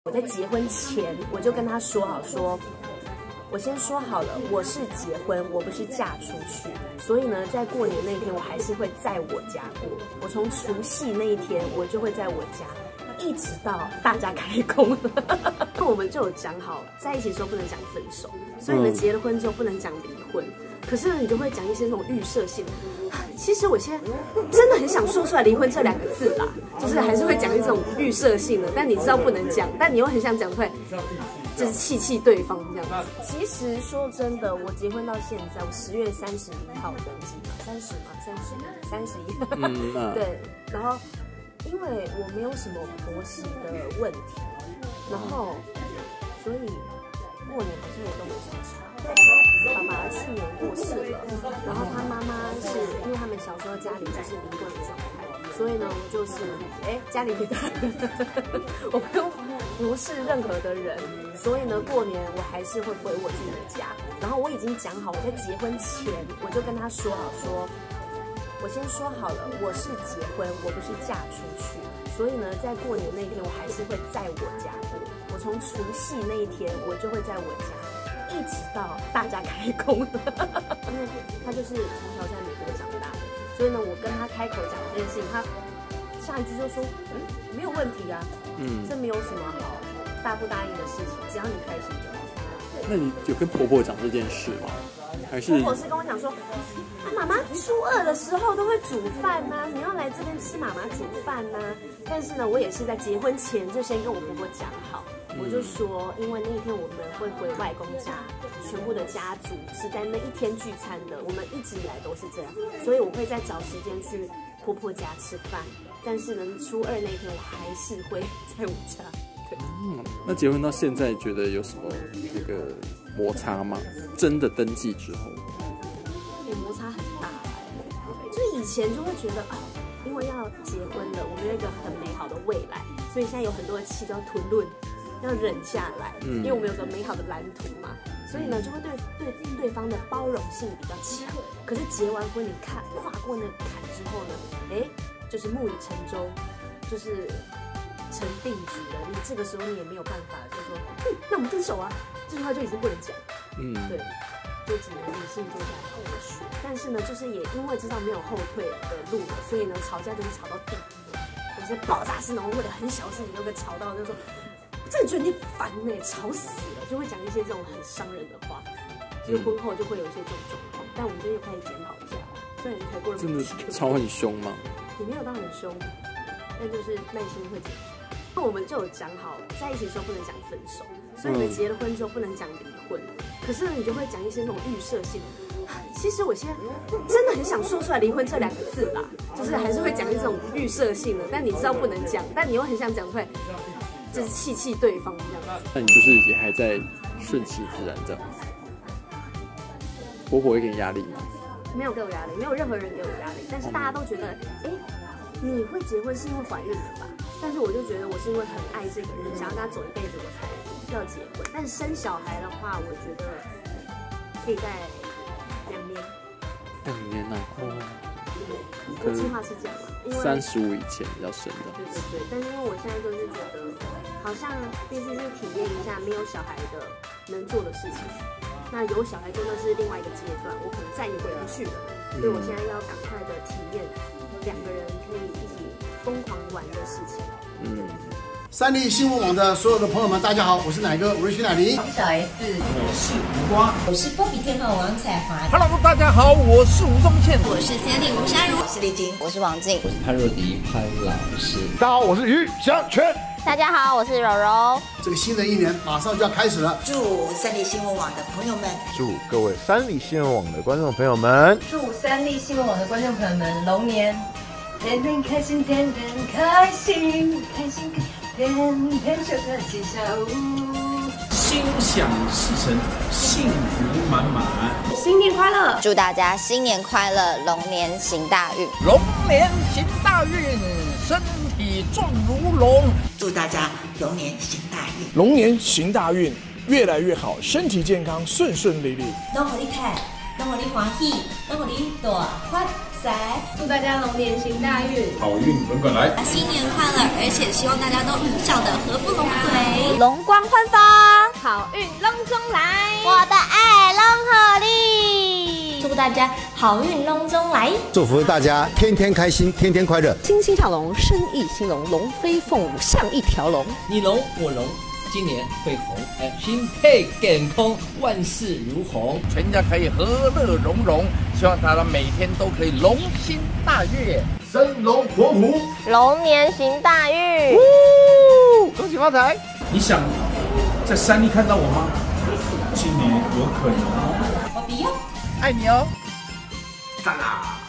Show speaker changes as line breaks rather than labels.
我在结婚前我就跟他说好说。我先说好了，我是结婚，我不是嫁出去，所以呢，在过年那一天，我还是会在我家过。我从除夕那一天，我就会在我家，一直到大家开工。我们就有讲好，在一起的时候不能讲分手，所以呢，结了婚之后不能讲离婚。可是呢，你就会讲一些那种预设性。其实我现在真的很想说出来“离婚”这2个字啦，就是还是会讲一种预设性的，但你知道不能讲，但你又很想讲出来。就是气对方这样子。其实说真的，我结婚到现在，我10月31号登记嘛，30嘛，31，对。然后因为我没有什么婆媳的问题，然后所以过年好像也都没什么差。爸爸去年过世了，然后他妈妈是因为他们小时候家里就是离婚的状态。所以呢，我就是家里没大人，我不用服侍任何的人，所以呢，过年我还是会回我自己的家。然后我已经讲好，我在结婚前我就跟他说好说，我先说好了，我是结婚，我不是嫁出去，所以呢，在过年那天我还是会在我家过。我从除夕那一天我就会在我家，一直到大家开工，因为他就是从小在美国长大的。所以呢，我跟他开口讲这件事情，他下一句就说：“没有问题啊，这没有什么好答不答应的事情，只要你开心就好。”
那你有跟婆婆讲这件事吗？还是
婆婆是跟我讲说，妈妈初2的时候都会煮饭呐，你要来这边吃妈妈煮饭呐。但是呢，我也是在结婚前就先跟我婆婆讲好，我就说，因为那一天我们会回外公家。全部的家族是在那一天聚餐的，我们一直以来都是这样，所以我会再找时间去婆婆家吃饭。但是呢，初2那天我还是会在我家。对，
那结婚到现在，觉得有什么那个摩擦吗？真的登记之后，
摩擦很大就是以前就会觉得因为要结婚了，我们有一个很美好的未来，所以现在有很多的气都要吞论，要忍下来，因为我们有个美好的蓝图嘛。所以呢，就会对方的包容性比较强。可是结完婚，你跨过那个坎之后呢，就是木已成舟，就是成定局了。你这个时候你也没有办法，就说，那我们分手啊，这句话就已经不能讲。对，就只能理性坐下来好好说。但是呢，就是也因为知道没有后退的路了，所以呢，吵架就是吵到底，有些爆炸式，然后为了很小事情就会吵到，就说。真的觉得你烦吵死了，就会讲一些这种很伤人的话，就是婚后就会有一些这种状况。但我们最近开始检讨一下，虽然才过了
真的吵很凶吗？
也没有到很凶，但就是耐心会减少。那我们就有讲好，在一起的时候不能讲分手，所以呢，结了婚之后不能讲离婚。可是呢，你就会讲一些那种预设性。其实我现在真的很想说出来“离婚”这2个字啦，就是还是会讲一种预设性的，但你知道不能讲，但你又很想讲出来。就是气对方这样子，
那你就是也还在顺其自然这样子。婆婆会给你压力吗？
没有给我压力，没有任何人给我压力。但是大家都觉得，你会结婚是因为怀孕了吧？但是我就觉得我是因为很爱这个人，想要跟他走一辈子，我才要结婚。但是生小孩的话，我觉得可以在2年。
2年啊？
我计划是这样嘛，因为
35以前要生的。
对，但是因为我现在就是觉得，好像必须去体验一下没有小孩的能做的事情。那有小孩真的是另外一个阶段，我可能再也回不去了。所以我现在要赶快的体验2个人可以一起疯狂玩的事情。
三立新闻网的所有的朋友们，大家好，我是奶哥，我是徐乃麟，
我是小 S，
我是胡瓜，
我是波比天后王彩华。
Hello， 大家好，我是吴宗宪，
我是Sandy吴珊如，
我是丽晶，
我是王静，
我是潘若迪潘老师。
大家好，我是于祥全。
大家好，我是柔柔。
这个新的一年马上就要开始了，
祝三立新闻网的朋友们，
祝各位三立新闻网的观众朋友们，
祝三立新闻网的观众朋友们龙年天天开心，天天开心，开心天天就可吉祥物，
心想事成，幸福满满，
新年快乐！
祝大家新年快乐，龙年行大运，
龙年行大运，身体壮如龙。
祝大家龙年行大运，
龙年行大运，越来越好，身体健康，顺顺利利。
拢互你看，拢互你欢喜，拢互你大发塞！祝大家龙年行大运，
好运滚滚来，
新年快乐！而且希望大家都笑得合不拢嘴，
龙光焕发，
好运隆中来，
我的爱龙合力。
祝大家好运隆中来，
祝福大家天天开心，天天快乐，
欣欣向荣，生意兴隆，龙飞凤舞像一条龙。
你龙我龙，今年会红，心态健康，万事如虹，
全家可以和乐融融。希望大家每天都可以龙心大悦，
生龙活虎，
龙年行大运，
恭喜发财！
你想在山里看到我吗？今年有可能哦。
我不要。
爱你哦，
赞啦！